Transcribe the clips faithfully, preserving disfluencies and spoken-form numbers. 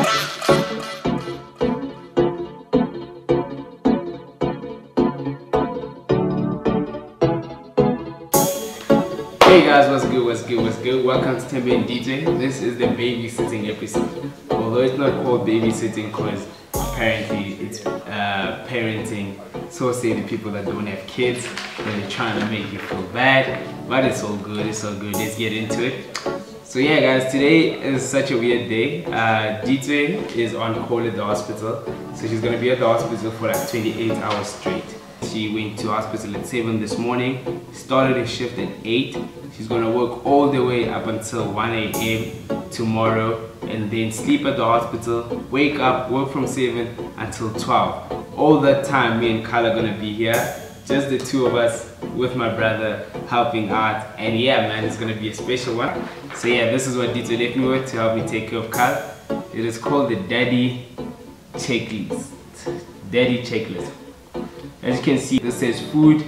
Hey guys, what's good, what's good, what's good? Welcome to Tembe and D J. This is the babysitting episode. Although it's not called babysitting because apparently it's uh, parenting. So say the people that don't have kids, and they're trying to make you feel bad. But it's all good, it's all good. Let's get into it. So yeah guys, today is such a weird day. Uh, D J is on call at the hospital. So she's going to be at the hospital for like twenty-eight hours straight. She went to hospital at seven this morning, started a shift at eight. She's gonna work all the way up until one A M tomorrow and then sleep at the hospital, wake up, work from seven until twelve. All that time me and Kyle are gonna be here, just the two of us with my brother helping out. And yeah man, it's gonna be a special one. So yeah, this is what D J left me with to help me take care of Kyle. It is called the Daddy Checklist. Daddy Checklist. As you can see, this says food,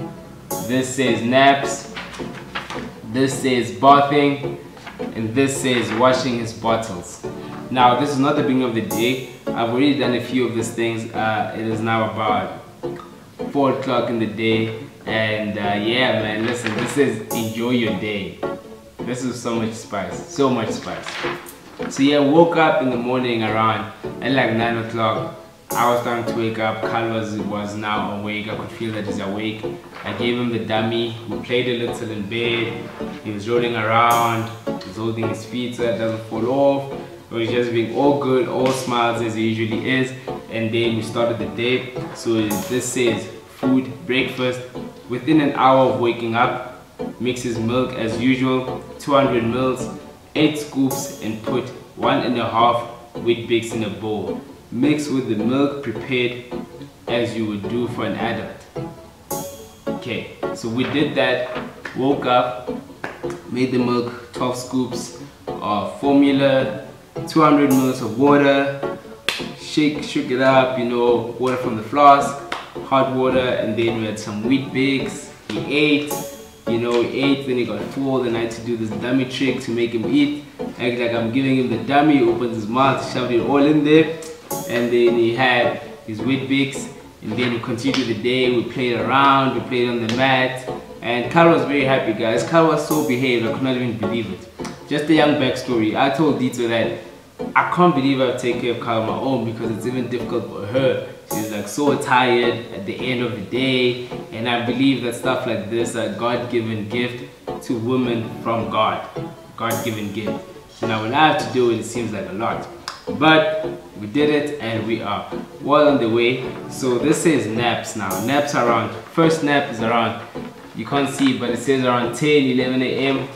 this says naps, this says bathing, and this says washing his bottles. Now, this is not the beginning of the day. I've already done a few of these things. Uh, it is now about four o'clock in the day, and uh, yeah, man, listen, this says enjoy your day. This is so much spice, so much spice. So yeah, woke up in the morning around at like nine o'clock. I was starting to wake up. Carl was, was now awake. I could feel that he's awake. I gave him the dummy. We played a little in bed. He was rolling around. He was holding his feet so it doesn't fall off. He was just being all good, all smiles as he usually is. And then we started the day. So this says food, breakfast. Within an hour of waking up, mix his milk as usual, two hundred mils, eight scoops, and put one and a half Weet-Bix in a bowl. Mix with the milk prepared as you would do for an adult. Okay, so we did that, woke up, made the milk, twelve scoops of formula, two hundred mils of water, shake, shook it up, you know, water from the flask, hot water, and then we had some Weet-Bix. He ate, you know, he ate, then he got full, then I had to do this dummy trick to make him eat. Act like I'm giving him the dummy, he opens his mouth, shoved it all in there. And then he had his Weet-Bix, and then we continued the day. We played around, we played on the mat, and Kyle was very happy, guys. Kyle was so behaved, I could not even believe it. Just a young backstory. I told Dito that I can't believe I take care of Kyle on my own because it's even difficult for her. She's like so tired at the end of the day, and I believe that stuff like this are a God-given gift to women from God. God-given gift. So now when I have to do it, it seems like a lot. But we did it and we are well on the way. So this says naps now. Naps are around, first nap is around, you can't see but it says around ten, eleven A M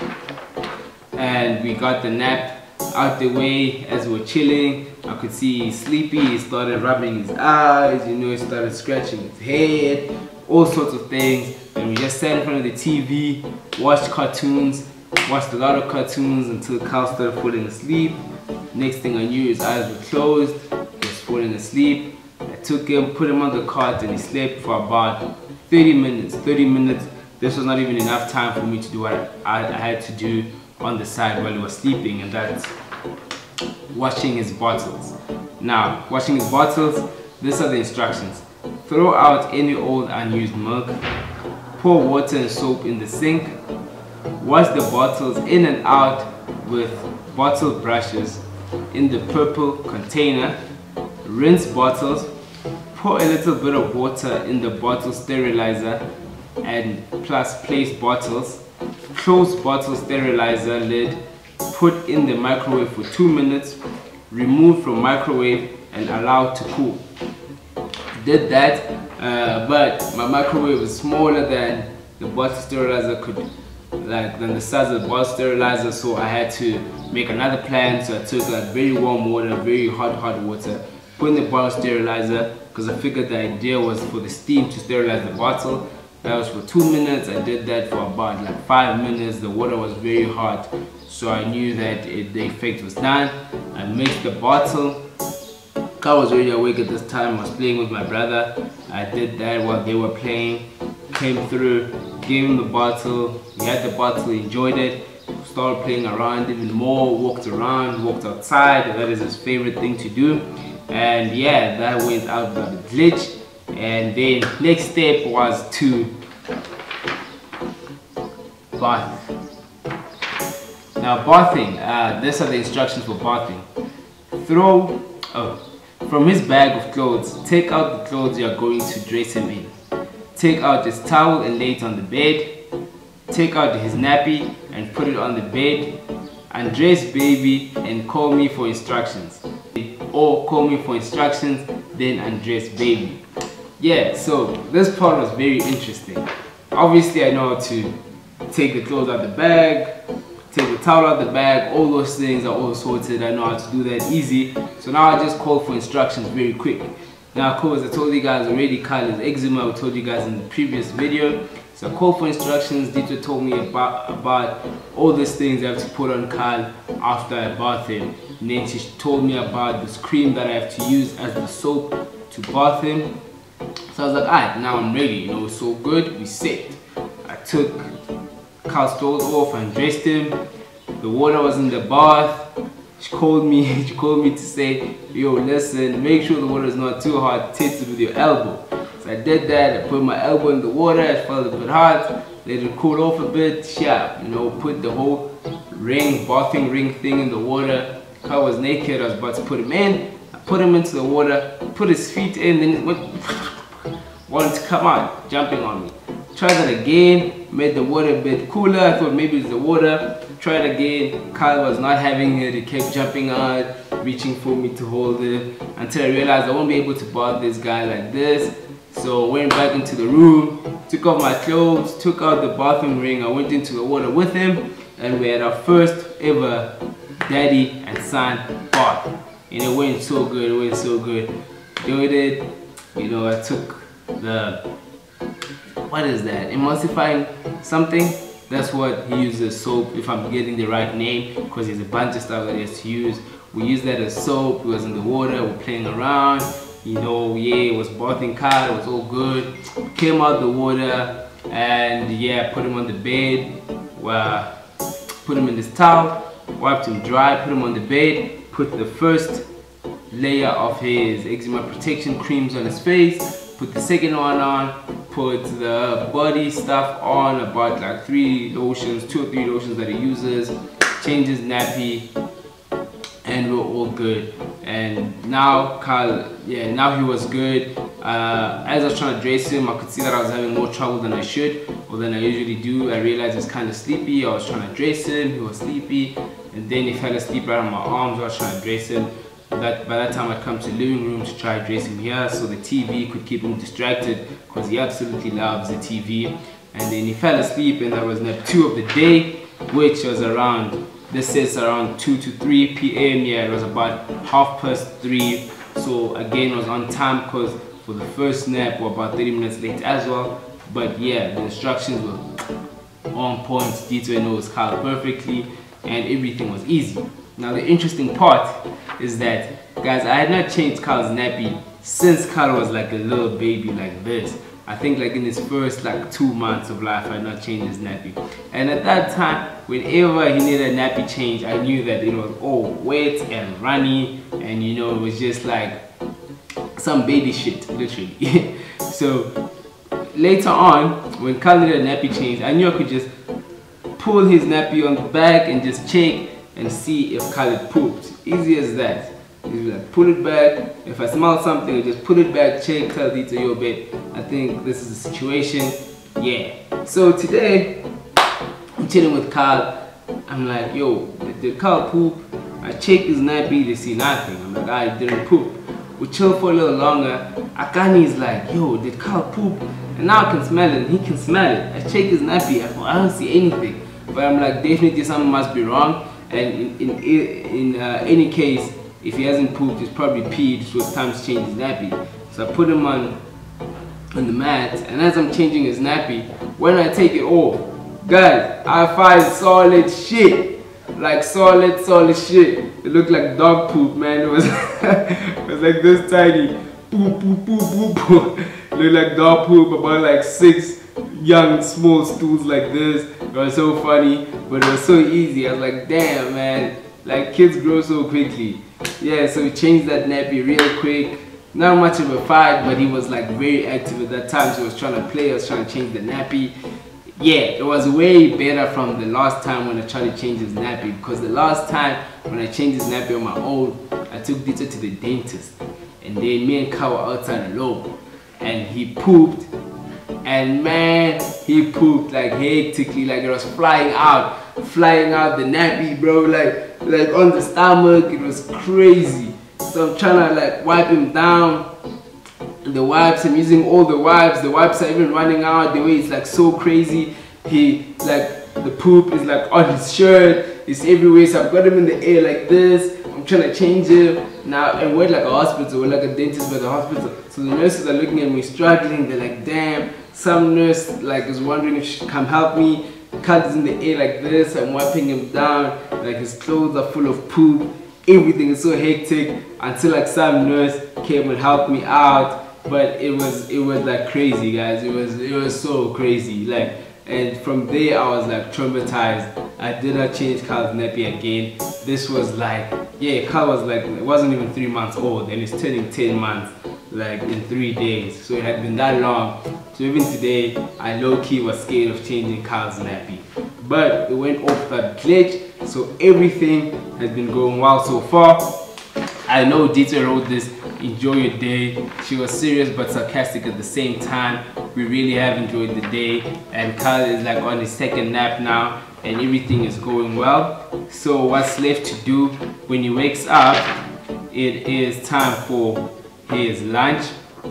And we got the nap out the way as we were chilling. I could see he's sleepy, he started rubbing his eyes, you know, he started scratching his head, all sorts of things. And we just sat in front of the T V, watched cartoons, watched a lot of cartoons until Kyle started falling asleep. Next thing I knew, his eyes were closed, he was falling asleep. I took him, put him on the cot, and he slept for about thirty minutes. thirty minutes. This was not even enough time for me to do what I, I had to do on the side while he was sleeping, and that's washing his bottles. Now, washing his bottles, these are the instructions. Throw out any old unused milk, pour water and soap in the sink, wash the bottles in and out with bottle brushes in the purple container, rinse bottles, pour a little bit of water in the bottle sterilizer and plus place bottles, close bottle sterilizer lid, put in the microwave for two minutes, remove from microwave and allow to cool. Did that, uh, but my microwave is smaller than the bottle sterilizer could, like than the size of the bottle sterilizer, so I had to make another plan. So I took like very warm water, very hot hot water, put in the bottle sterilizer because I figured the idea was for the steam to sterilize the bottle. That was for two minutes. I did that for about like five minutes. The water was very hot, so I knew that it, the effect was done. I mixed the bottle. Kyle was already awake at this time. I was playing with my brother. I did that while they were playing. Came through, gave him the bottle. He had the bottle, he enjoyed it. started playing around even more, walked around, walked outside. That is his favorite thing to do. And yeah, that went out without a glitch. And then next step was to bath. Now bathing, uh, these are the instructions for bathing. Throw, oh, from his bag of clothes, take out the clothes you are going to dress him in. Take out his towel and lay it on the bed. Take out his nappy and put it on the bed. Undress baby and call me for instructions. Or call me for instructions, then undress baby. Yeah, so this part was very interesting. Obviously I know how to take the clothes out the bag, take the towel out the bag, all those things are all sorted. I know how to do that easy. So now I just call for instructions very quick. Now of course I told you guys already, Kyle is eczema. I told you guys in the previous video. So I called for instructions. Dieter told me about, about all these things I have to put on Kyle after I bath him. And then she told me about this cream that I have to use as the soap to bath him. So I was like, alright, now I'm ready, you know, it's so good, we set. I took Kyle's clothes off and dressed him. The water was in the bath. She called me, she called me to say, yo, listen, make sure the water is not too hot, test it with your elbow. So I did that, I put my elbow in the water, it felt a bit hot, let it cool off a bit, sharp, you know, put the whole ring, bathing ring thing in the water. Kyle was naked, I was about to put him in. I put him into the water, put his feet in, then it went, wanted to come out, jumping on me. Tried that again, made the water a bit cooler. I thought maybe it's the water. Tried again, Kyle was not having it. He kept jumping out, reaching for me to hold it, until I realized I won't be able to bath this guy like this. So I went back into the room, took off my clothes, took out the bathroom ring. I went into the water with him, and we had our first ever daddy and son bath. And it went so good, it went so good. Doing it, you know, I took the, what is that, emulsifying something. That's what he uses, soap, if I'm getting the right name, because there's a bunch of stuff that he has to use. We use that as soap. It was in the water, we're playing around, you know. Yeah, it was bathing Kyle, it was all good. Came out the water, and yeah, put him on the bed, well, put him in this towel, wiped him dry, put him on the bed, put the first layer of his eczema protection creams on his face, put the second one on, put the body stuff on, about like three lotions, two or three lotions that he uses, changes nappy, and we're all good. And now Kyle, yeah, now he was good. Uh, as I was trying to dress him, I could see that I was having more trouble than I should, or than I usually do. I realized he was kind of sleepy. I was trying to dress him, he was sleepy, and then he fell asleep right on my arms. I was trying to dress him. That by that time I'd come to the living room to try to dress him here, so the T V could keep him distracted, because he absolutely loves the T V. And then he fell asleep, and that was nap two of the day, which was around, this says around two to three P M Yeah, it was about half past three. So again, it was on time, because for the first nap we're about thirty minutes late as well. But yeah, the instructions were on point. Dieter knows Kyle perfectly, and everything was easy. Now the interesting part is that, guys, I had not changed Kyle's nappy since Kyle was like a little baby like this. I think like in his first like two months of life, I had not changed his nappy. And at that time, whenever he needed a nappy change, I knew that it was all wet and runny, and you know, it was just like some baby shit, literally. So later on, when Kyle needed a nappy change, I knew I could just pull his nappy on the back and just check and see if Khalid pooped. Easy as that. You like pull it back. If I smell something, I just put it back, check, tell Dieter, yo babe, I think this is the situation. Yeah. So today, I'm chilling with Kyle. I'm like, yo, did Kyle poop? I check his nappy, they see nothing. I'm like, I didn't poop. We chill for a little longer. Akani is like, yo, did Kyle poop? And now I can smell it, and he can smell it. I check his nappy, I don't see anything. But I'm like, definitely something must be wrong. And in, in, in uh, any case, if he hasn't pooped, he's probably peed, so it's time to change his nappy. So I put him on, on the mat, and as I'm changing his nappy, when I take it off, guys, I find solid shit. Like solid, solid shit. It looked like dog poop, man. It was, it was like this tiny. Poop, poop, poop, poop, poop. It looked like dog poop, about like six, young small stools like this. It was so funny, but it was so easy. I was like, damn man, like kids grow so quickly. Yeah, so we changed that nappy real quick. Not much of a fight, but he was like very active at that time, so he was trying to play, I was trying to change the nappy. Yeah, it was way better from the last time when I tried to change his nappy, because the last time when I changed his nappy on my own, I took Dito to the dentist, and then me and Ka were outside alone, and he pooped, and man, he pooped like hectically, like it was flying out, flying out the nappy, bro, like, like on the stomach. It was crazy. So I'm trying to like wipe him down. The wipes, I'm using all the wipes. The wipes are even running out. The way it's like so crazy. He like the poop is like on his shirt. It's everywhere. So I've got him in the air like this. I'm trying to change him now. And we're like a hospital. We're like a dentist by the hospital. So the nurses are looking at me struggling. They're like, damn. Some nurse like is wondering if she should come help me. Cut is in the air like this. I'm wiping him down. Like his clothes are full of poop. Everything is so hectic until like some nurse came and helped me out. But it was it was like crazy, guys. It was it was so crazy. Like, and from there I was like traumatized. I did not change Carl's nappy again. This was like, yeah, Carl was like, it wasn't even three months old, and he's turning ten months like in three days. So it had been that long. So even today, I low-key was scared of changing Carl's nappy. But it went off that glitch, so everything has been going well so far. I know Dito wrote this, enjoy your day. She was serious but sarcastic at the same time. We really have enjoyed the day, and Carl is like on his second nap now, and everything is going well. So what's left to do when he wakes up, it is time for his lunch.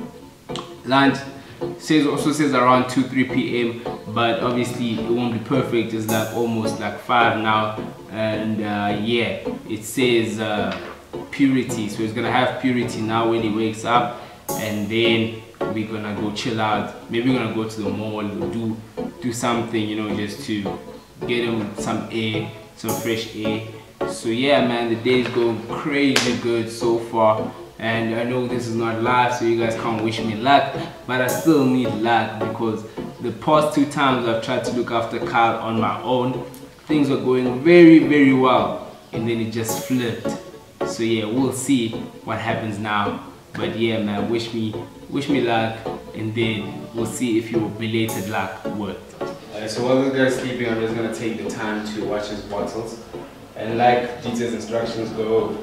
Lunch says also says around two three p m but obviously it won't be perfect. It's like almost like five now, and uh, yeah, it says uh, purity, so he's gonna have purity now when he wakes up, and then we're gonna go chill out. Maybe we're gonna go to the mall or do do something, you know, just to get him some air, some fresh air. So yeah man, the day is going crazy good so far. And I know this is not live, so you guys can't wish me luck, but I still need luck, because the past two times I've tried to look after Carl on my own, things were going very very well, and then it just flipped. So yeah, we'll see what happens now. But yeah man, wish me wish me luck, and then we'll see if your belated luck worked. Alright, so while the guy's sleeping, I'm just gonna take the time to watch his bottles, and like Dito's instructions go,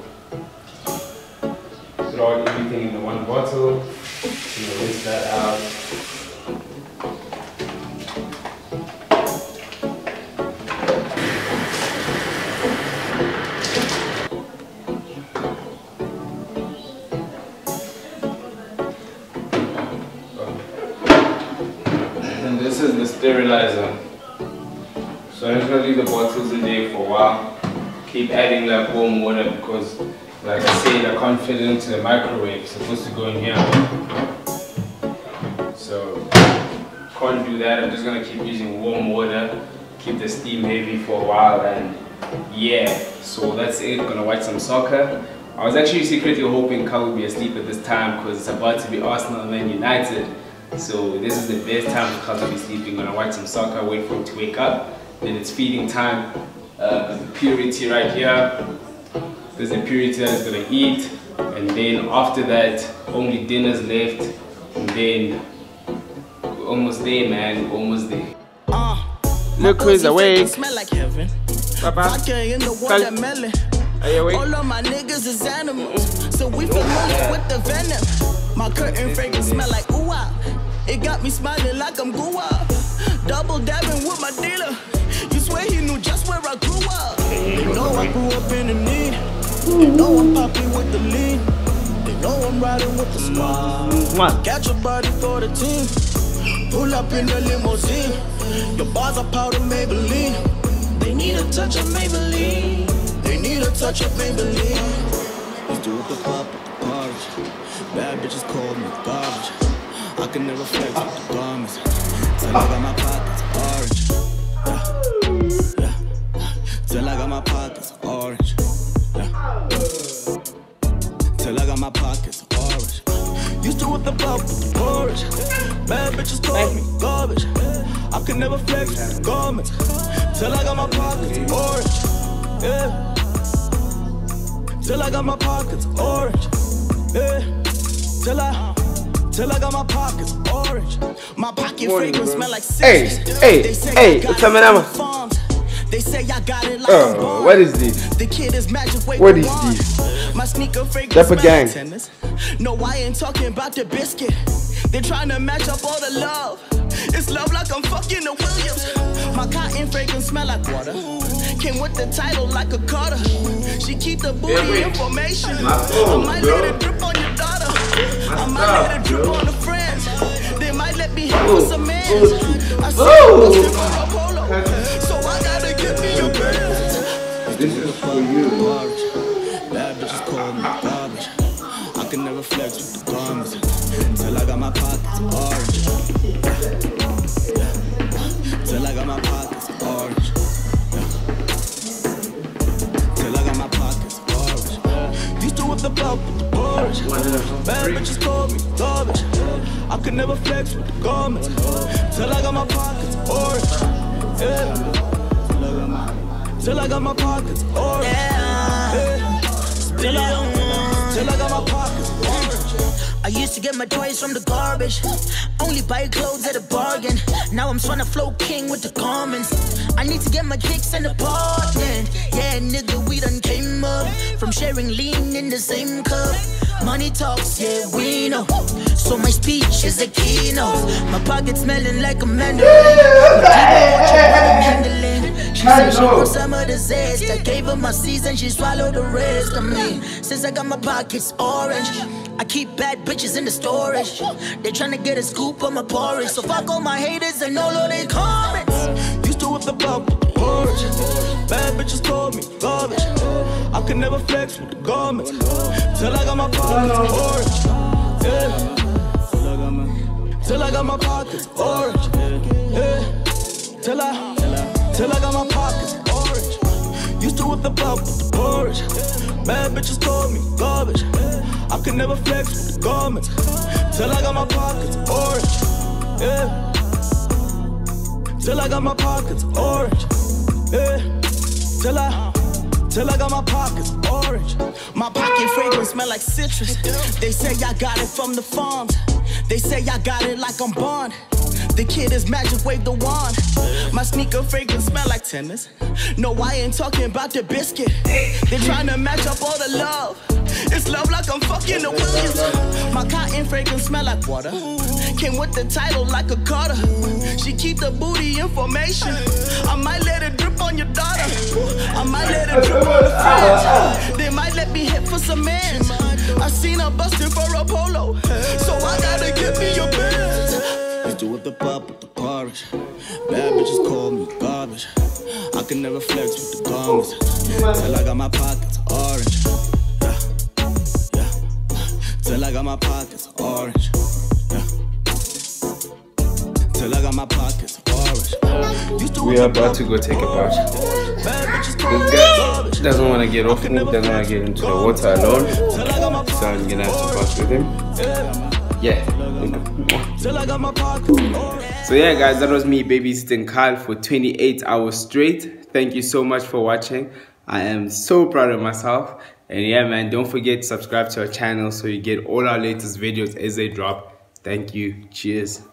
throw out everything in the one bottle, you know, rinse that out. And this is the sterilizer. So I'm just gonna leave the bottles in there for a while. Keep adding like warm water, because like I said, I can't fit it into the microwave. It's supposed to go in here. So can't do that. I'm just gonna keep using warm water, keep the steam heavy for a while, and yeah, so that's it. Gonna watch some soccer. I was actually secretly hoping Carl would be asleep at this time, because it's about to be Arsenal and Man United. So this is the best time for Carl to be sleeping. Gonna watch some soccer, wait for him to wake up. Then it's feeding time. Uh, the purity right here. There's a purity that is gonna eat, and then after that, only dinner's left, and then we're almost there, man. We're almost there. Uh, Look who's awake. Smell like heaven. Papa. In the water melon. Are you awake? All of my niggas is animals, so we familiar with the venom. My curtain fragrance smell like ooh ah. It got me smiling like I'm goo ah. Double dabbing with my dealer. You swear he knew just where I grew up. You know I grew up in the need. You know I'm popping with the lean. They know I'm riding with the squad. Catch a body for the team. Pull up in the limousine. Your bars are powder Maybelline. They need a touch of Maybelline. They need a touch of Maybelline. Let's do it the pop at the party. Bad bitches call me garbage. I can never flex with the garments. Till I got my pockets orange. Yeah, yeah. Till I got my pockets orange. Till I got my pockets orange. Used to whip the pop with the porridge. Bad bitches call me garbage. I could never flex with the garments till I got my pockets orange. Yeah. Till I got my pockets orange. Yeah. Till I, till I got my pockets orange. My pocket fragrance smell like citrus. Hey, hey, hey, what's up, man? They say I got it like uh, what is this? The kid is magic way What is this? My sneaker fragrance Dapper Gang. Like no, I ain't talking about the biscuit. They're trying to match up all the love. It's love like I'm fucking the Williams. My cotton fragrance smell like water. Came with the title like a Carter. She keep the booty yeah, information. I might let it drip on your daughter. I might let it drip on the friends. They might let me hit for some men. I see you for a polo. So I gotta give me your best. This is for you. Bad bitches call me garbage. I can never flex with the garments until I got my pockets orange. Till I got my pockets orange. Till I got my pockets orange. Used to whip the pop with the porridge. Bad bitches call me garbage. I could never flex with the garments till I got my pockets orange. Yeah. Till I got my pockets orange. Yeah. Till I, till I got my pockets orange. I used to get my toys from the garbage. Only buy clothes at a bargain. Now I'm trying to flow king with the garments. I need to get my kicks in the apartment. Yeah, nigga, we done came up from sharing lean in the same cup. Money talks, yeah, we know. So my speech is a keynote. My pocket smelling like a mandarin. She said she wants some of the zest. I gave her my seeds and she swallowed the rest. I mean, since I got my pockets orange, I keep bad bitches in the storage. They tryna get a scoop on my porridge. So fuck all my haters and all of their comments. Used to whip the pop with the porridge. Bad bitches call me garbage. I could never flex with the garments till I got my pockets orange. Yeah. Till I got my pockets orange. Yeah. Till I, till I got my pockets orange. Used to whip the pop with the porridge. Bad bitches call me garbage. I could never flex with the garments till I got my pockets orange. Yeah. Till I got my pockets orange. Yeah. Till I, till I got my pockets orange. My pocket fragrance smell like citrus. They say I got it from the farms. They say I got it like I'm Bond. The kid is magic, wave the wand. My sneaker fragrance smell like tennis. No, I ain't talking about the biscuit. They're trying to match up all the love. It's love like I'm fucking the Williams. My cotton fragrance smell like water. Came with the title like a Carter. She keep the booty information. I might let it drip on your daughter. I might let it drip on the friends. They might let me hit for some men. I seen her busting for a polo. So I gotta give me your best. Used to whip the pop with the porridge. Bad bitches call me garbage. I can never flex with the garments till I got my pockets orange. Yeah, yeah. Till I got my pockets orange. Yeah. Till I got my pockets orange. Used to We are about to go take a bath. This guy doesn't want to get off me, doesn't want to get into the water alone. So I'm gonna have to pass with him. Yeah. So yeah guys, that was me babysitting Kyle for twenty-eight hours straight. Thank you so much for watching. I am so proud of myself. And yeah man, don't forget to subscribe to our channel so you get all our latest videos as they drop. Thank you. Cheers.